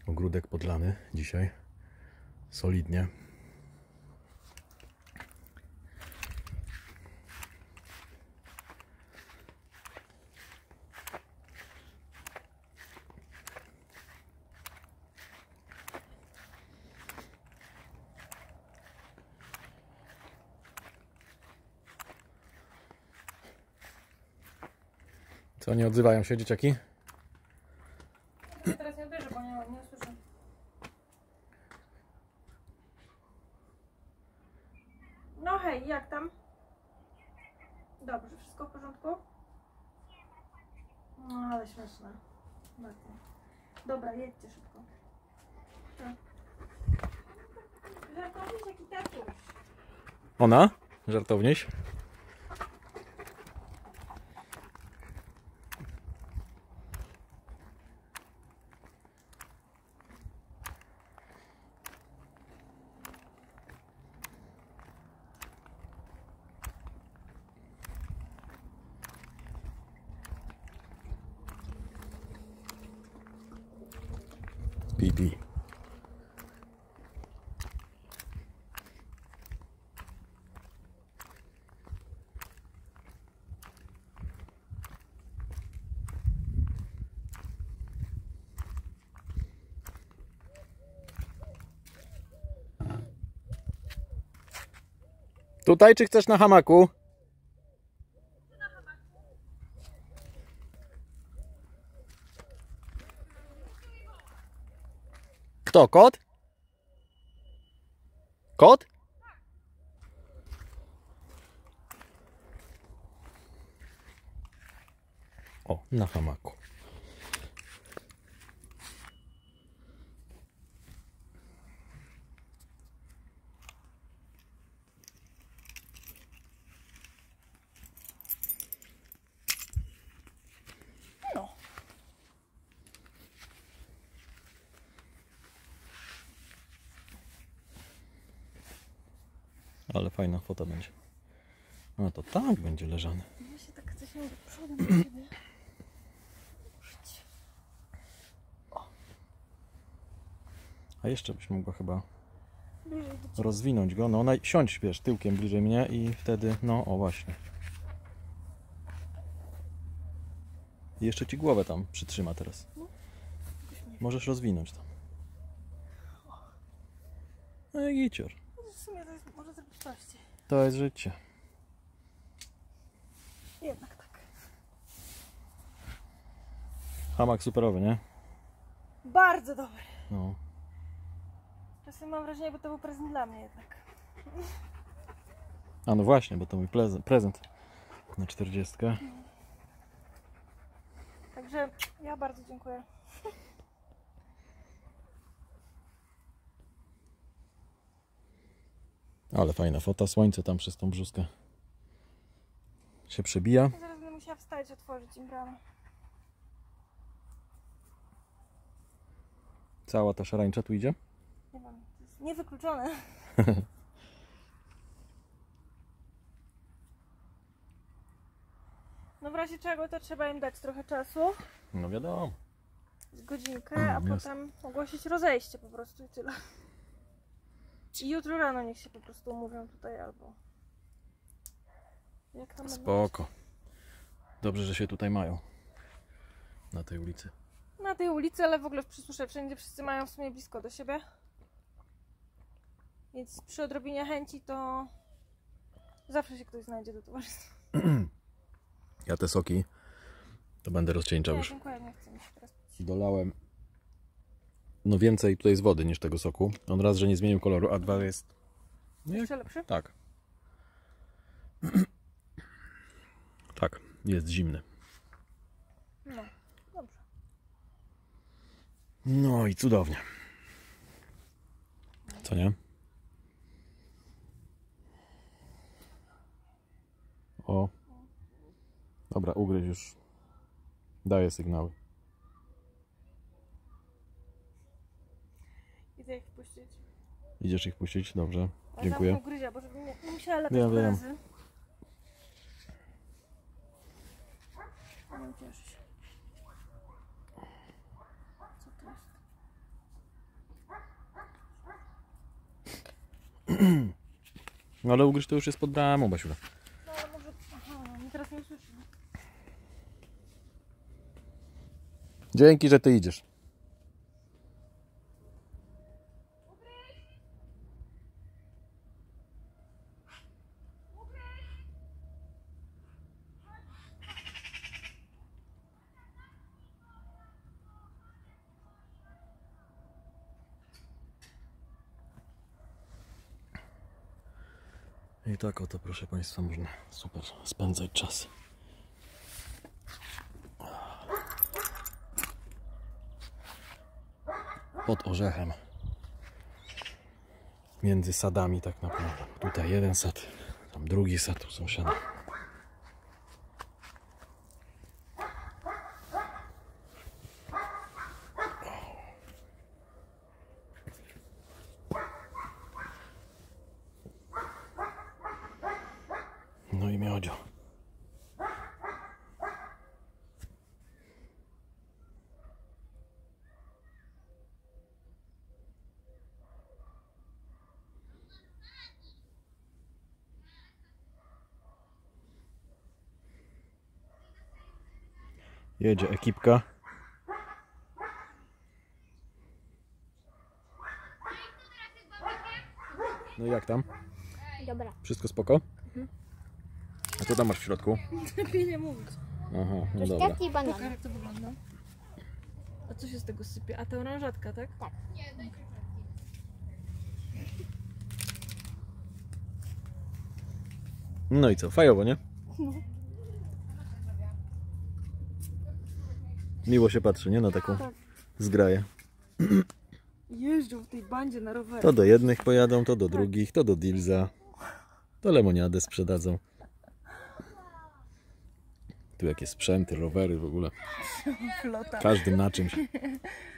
Ogródek podlany dzisiaj. Solidnie. Co, nie odzywają się dzieciaki? Teraz nie odbierze, bo nie usłyszę. No hej, jak tam? Dobrze, wszystko w porządku? No ale śmieszne. Bardzo. Dobra, jedźcie szybko. Tak. Żartowniś jaki tatuś. Ona? Żartownieś? Bibi. Tutaj, czy chcesz na hamaku? Kto? Kot? Kot? O, na hamaku. No. Ale fajna fota będzie. No to tak będzie leżany. Ja się tak chcę się przodem do siebie. A jeszcze byś mogła chyba Bliżej do ciebie. rozwinąć go. No, siądź, wiesz, tyłkiem bliżej mnie i wtedy, no, o właśnie. I jeszcze ci głowę tam przytrzyma teraz. Możesz rozwinąć tam. No i gicior. W sumie to jest, może zrobić prościej. To jest życie. Jednak tak. Hamak superowy, nie? Bardzo dobry. No. Czasem mam wrażenie, jakby to był prezent dla mnie jednak. A no właśnie, bo to mój prezent na 40. Także ja bardzo dziękuję. Ale fajna fota, słońce tam przez tą brzuskę się przebija. Zaraz będę musiała wstać, otworzyć im bramę. Cała ta szarańcza tu idzie. Nie wiem, to jest niewykluczone. No w razie czego to trzeba im dać trochę czasu. No wiadomo. Z godzinkę, a potem ogłosić rozejście po prostu i tyle. I jutro rano niech się po prostu umówią tutaj albo... Jak tam Spoko. Dobrze, że się tutaj mają. Na tej ulicy. na tej ulicy, ale w ogóle słyszę, wszędzie wszyscy mają w sumie blisko do siebie. Więc przy odrobinie chęci to zawsze się ktoś znajdzie do towarzystwa. Ja te soki to będę rozcieńczał Nie, już. dziękuję, nie chcę mi się teraz pić. Dolałem no więcej tutaj z wody niż tego soku. On raz, że nie zmienił koloru, a dwa jest... No Jeszcze lepszy? Tak. Tak, jest zimny. No, dobrze. No i cudownie. Co nie? O. Dobra, ugryź już. Daje sygnały. Idę ich puścić. Idziesz ich puścić? Dobrze. A Dziękuję. zamknął gryzia, bo żeby nie musiała latać Ja po wiem. razy. Nie cieszę się. Co to jest? No ale ugryź to już jest pod bramą, Basiula. No ale może... Aha, mnie teraz nie usłyszy. Dzięki, że ty idziesz. I tak oto, proszę Państwa, można super spędzać czas. Pod orzechem. Między sadami tak naprawdę. Tutaj jeden sad, tam drugi sad u sąsiada. No i miodzio. Jedzie ekipka. No i jak tam? Dobra. Wszystko spoko? A co tam masz w środku? Lepiej nie mówić. Aha, no dobra. Truskawki i Pokaż banany. jak to wygląda. A co się z tego sypie? A ta oranżatka, tak? Tak. No i co? Fajowo, nie? Miło się patrzy, nie? Na taką zgraję. Jeżdżą w tej bandzie na rowerze. To do jednych pojadą, to do drugich, to do Dilza. To lemoniadę sprzedadzą. Tu jakie sprzęty, rowery w ogóle. Flota. Każdy na czymś.